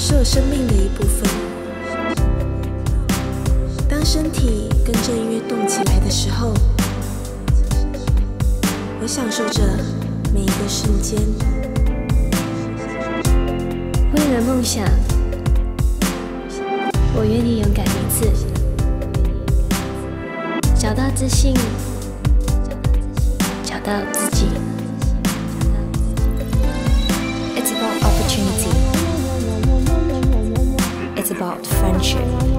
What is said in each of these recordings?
是我生命的一部分。当身体跟着音乐动起来的时候，我享受着每一个瞬间。 为了梦想，我愿意勇敢一次，找到自信，找到自己。 It's about opportunity. It's about friendship.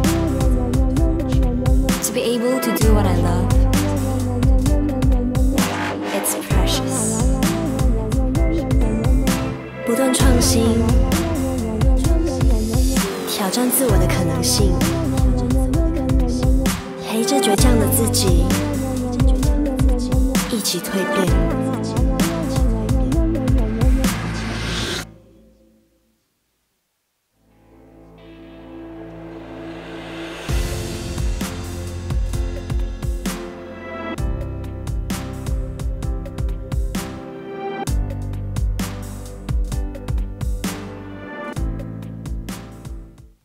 To be able to do what I love, it's precious. 不断创新，挑战自我的可能性，陪着倔强的自己，一起蜕变。